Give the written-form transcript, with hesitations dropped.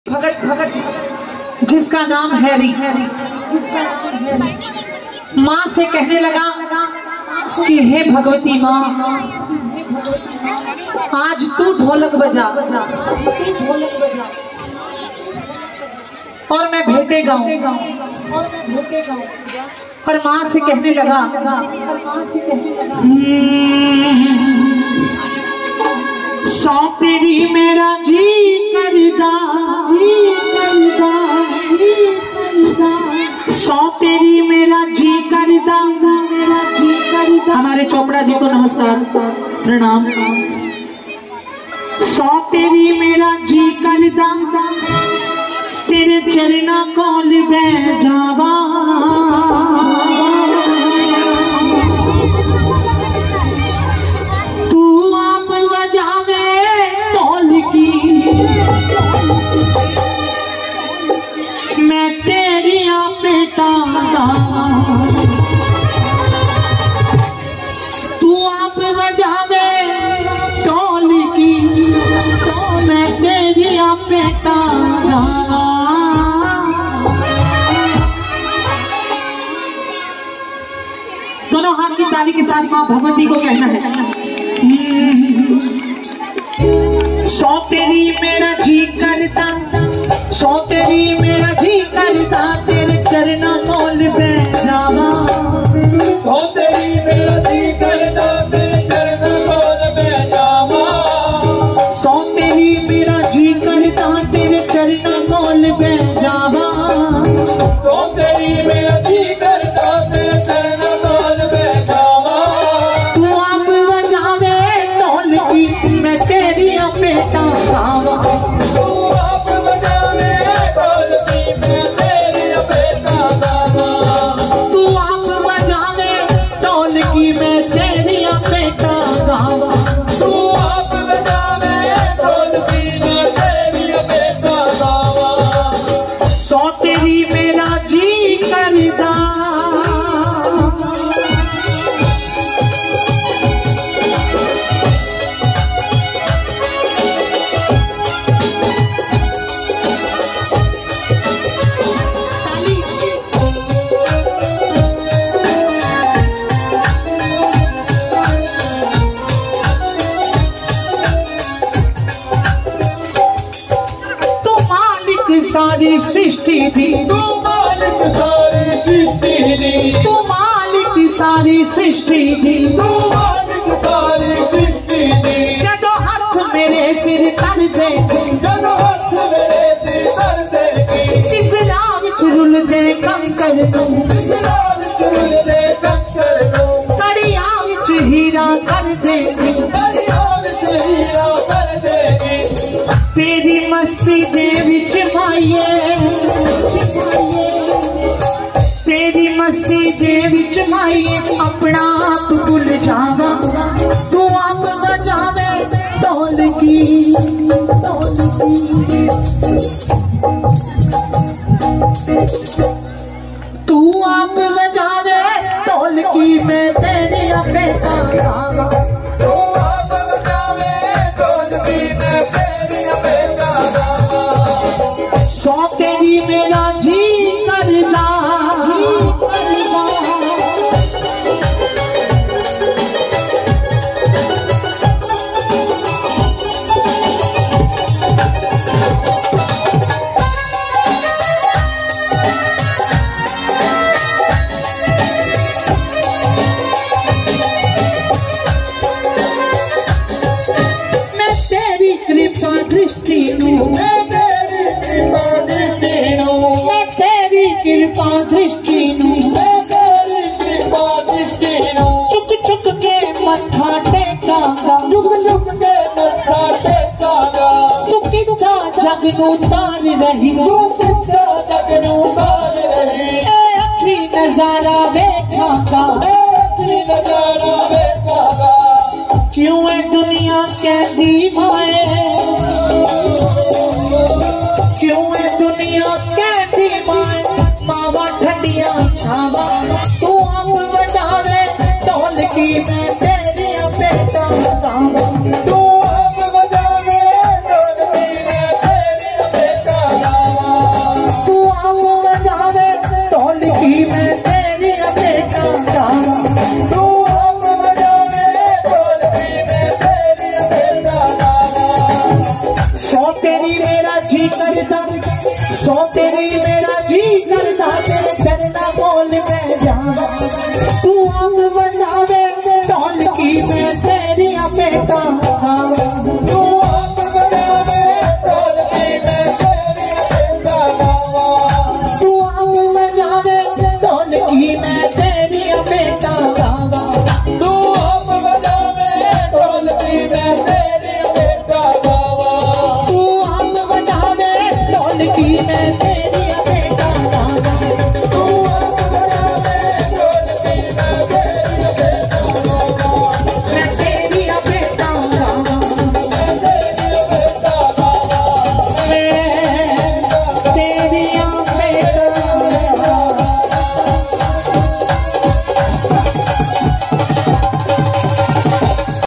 भगत भगत जिसका नाम हैरी, माँ से कहने लगा कि हे भगवती माँ, आज तू ढोलक बजा और मैं भेंटे गाऊं। और माँ से कहने लगा सौ तेरी मेरा जी करदा, सौ तेरी मेरा जी करदा, हमारे चोपड़ा जी को नमस्कार प्रणाम। सौ तेरी मेरा जी करदा, तेरे चरना कोल बह जावा, तू आप बजावे ढोलकी, मैं तेरी बेटा गावा, तू आप बजावे ढोलकी, मैं तेरी बेटा गावा। दोनों हाथ की ताली के साथ मां भगवती को कहना है सौ तेरी मेरा जी करता, सौ तेरी मेरा जी करता, तेरे चरना मोल बह जावा, सौ तेरी मेरा जी करता, तेरे चरना मोल बह जावा, सौ तेरी मेरा जी करता, तेरे चरना मोल बह जावा, सौ तेरी मेरा जी करता, तेरे चरना मोल बह जावा, तू आप बजावे ढोलकी, मैं तेरी बेटा गावा, तू आप बजावे ढोलकी, मैं तेरी बेटा गावा, तू आप बजावे ढोलकी, मैं तेरी बेटा गावा, तू आप बजावे ढोलकी, मैं तेरी बेटा गावा, सौ तेरी मेरा जी करदा, सारी सृष्टि दी, तू मालिक सारी सृष्टि दी, तू मालिक सारी सृष्टि दी, तू मालिक सारी सृष्टि दी, जदों हाथ मेरे सिर कर दे, जदों हाथ मेरे सिर कर देगी, इस राह विच रुल दे कंकर तू, इस राह विच रुल दे कंकर तू, कड़िया विच हीरा कर देगी, कड़िया विच हीरा कर देगी, तेरी मस्ती दे विच माइए, तेरी मस्ती दे विच माइए, अपना आप भुल जावा, तू आप बजावे ढोलकी, तू आप बजावे ढोलकी, मैं तेरी बेटा गावा, तू आप बजावे ढोलकी, मैं तेरी बेटा गावा, सौ तेरी मेरा जी करदा, मैं तेरी कृपा दृष्टि नू, मैं तेरी कृपा दृष्टि नू, मैं तेरी कृपा दृष्टि नू, मैं तेरी कृपा दृष्टि नू, चुक चुक के मत्था टेकांगा, झुक झुक के मत्था टेकांगा, तू कितना जग नू तार रही, तू कितना जग नू तार रही, ए अखी नजारा वेखांगा, अखी नजारा वेखांगा, क्यों है दुनिया कैदी माए, क्यों है दुनिया कैदी माए, मावा ठंडिया छावा, तू आप बजावे ढोलकी, मैं तेरी बेटा गावा, तू आप बजावे ढोलकी, मैं तेरी बेटा आप बजावे ढोलकी में तेरी बेटा गावा, तू आप बजावे ढोलकी में तेरी बेटा गावा। सो तेरी मेरा जी करता, सो तेरी मेरा